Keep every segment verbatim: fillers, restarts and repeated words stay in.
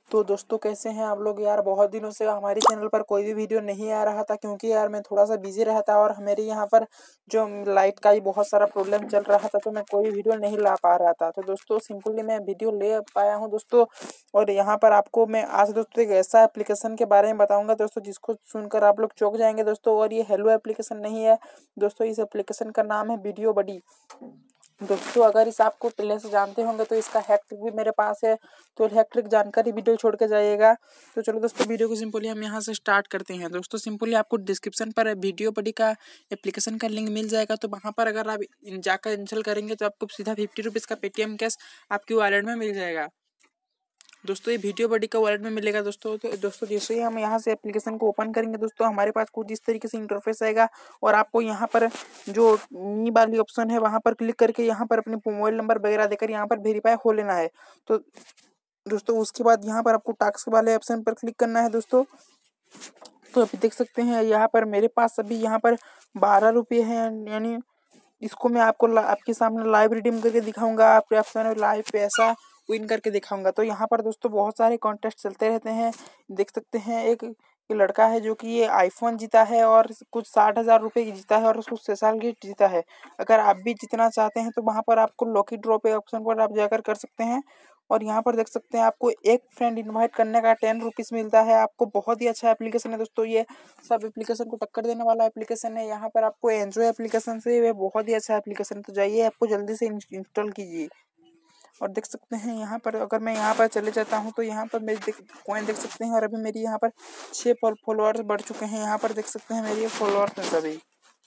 तो दोस्तों कैसे हैं आप लोग यार। बहुत दिनों से हमारे चैनल पर कोई भी वीडियो नहीं आ रहा था क्योंकि यार मैं थोड़ा सा बिजी रहता और मेरे यहाँ पर जो लाइट का ही बहुत सारा प्रॉब्लम चल रहा था, तो मैं कोई वीडियो नहीं ला पा रहा था। तो दोस्तों सिंपली मैं वीडियो ले पाया हूँ दोस्तों। और यहाँ पर आपको मैं आज दोस्तों एक ऐसा एप्लीकेशन के बारे में बताऊंगा दोस्तों जिसको सुनकर आप लोग चौंक जाएंगे दोस्तों। और ये हेलो एप्लीकेशन नहीं है दोस्तों, इस एप्लीकेशन का नाम है वीडियो बडी दोस्तों। अगर इस आपको पहले से जानते होंगे तो इसका हैक ट्रिक भी मेरे पास है, तो हैक ट्रिक जानकर ही वीडियो छोड़ के जाइएगा। तो चलो दोस्तों वीडियो को सिंपली हम यहाँ से स्टार्ट करते हैं दोस्तों। सिंपली आपको डिस्क्रिप्शन पर वीडियो बडी का एप्लीकेशन का लिंक मिल जाएगा, तो वहाँ पर अगर आप जाकर इंस्टॉल करेंगे तो आपको सीधा फिफ्टी रुपीज़ का पेटीएम कैश आपकी वॉलेट में मिल जाएगा दोस्तों। ये वीडियो बडी का वॉलेट में मिलेगा दोस्तों। तो दोस्तों जैसे ही हम यहाँ से एप्लीकेशन को ओपन करेंगे दोस्तों, हमारे पास कुछ इस तरीके से इंटरफेस आएगा। और आपको यहाँ पर जो मी वाली ऑप्शन है वहाँ पर क्लिक करके यहाँ पर अपने मोबाइल नंबर वगैरह देकर यहाँ पर वेरीफाई हो लेना है। तो दोस्तों उसके बाद यहाँ पर आपको टास्क वाले ऑप्शन पर क्लिक करना है दोस्तों। तो अभी देख सकते हैं यहाँ पर मेरे पास अभी यहाँ पर बारह रुपये हैं, यानी इसको मैं आपको आपके सामने लाइव रिडीम करके दिखाऊंगा, आपके आपके लाइव पैसा विन करके दिखाऊंगा। तो यहाँ पर दोस्तों बहुत सारे कॉन्टेस्ट चलते रहते हैं। देख सकते हैं एक ये लड़का है जो कि ये आईफोन जीता है और कुछ साठ हज़ार रुपये की जीता है और उसको छः साल की जीता है। अगर आप भी जीतना चाहते हैं तो वहाँ पर आपको लॉकी ड्रॉ पे ऑप्शन पर आप जाकर कर सकते हैं। और यहाँ पर देख सकते हैं आपको एक फ्रेंड इनवाइट करने का टेन रुपीज़ मिलता है आपको। बहुत ही अच्छा एप्लीकेशन है दोस्तों, ये सब एप्लीकेशन को टक्कर देने वाला एप्लीकेशन है। यहाँ पर आपको एंजॉय एप्लीकेशन से ये बहुत ही अच्छा एप्लीकेशन है, तो जाइए आपको जल्दी से इंस्टॉल कीजिए। और देख सकते हैं यहाँ पर अगर मैं यहाँ पर चले जाता हूँ तो यहाँ पर मेरी देख कॉइन देख सकते हैं। और अभी मेरी यहाँ पर छः फॉलोअर्स बढ़ चुके हैं। यहाँ पर देख सकते हैं मेरी फॉलोअर्स हैं सभी।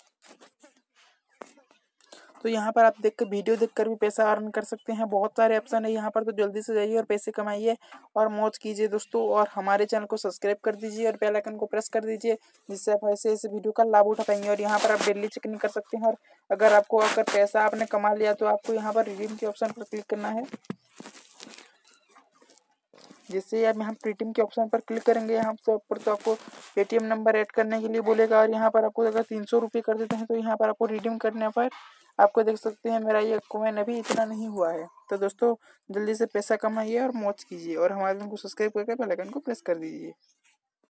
तो यहाँ पर आप देख कर वीडियो देखकर भी पैसा अर्न कर सकते हैं। बहुत सारे ऑप्शन है यहाँ पर, तो जल्दी से जाइए और पैसे कमाइए और मौज कीजिए दोस्तों। और हमारे चैनल को सब्सक्राइब कर दीजिए और बेल आइकन को प्रेस कर दीजिए, जिससे आप ऐसे ऐसे वीडियो का लाभ उठा पाएंगे। और यहाँ पर आप डेली चेकिंग कर सकते हैं। और अगर आपको अगर पैसा आपने कमा लिया तो आपको यहाँ पर रिडीम के ऑप्शन पर क्लिक करना है। जैसे अब हम पेटीएम के ऑप्शन पर क्लिक करेंगे यहाँ पर तो आपको पेटीएम नंबर ऐड करने के लिए बोलेगा। और यहाँ पर आपको अगर तीन सौ रुपये कर देते हैं तो यहाँ पर आपको रिडीम करने पर आपको देख सकते हैं मेरा ये कॉइन अभी इतना नहीं हुआ है। तो दोस्तों जल्दी से पैसा कमाइए और मौज कीजिए और हमारे चैनल को सब्सक्राइब करके बेल आइकन को प्रेस कर दीजिए।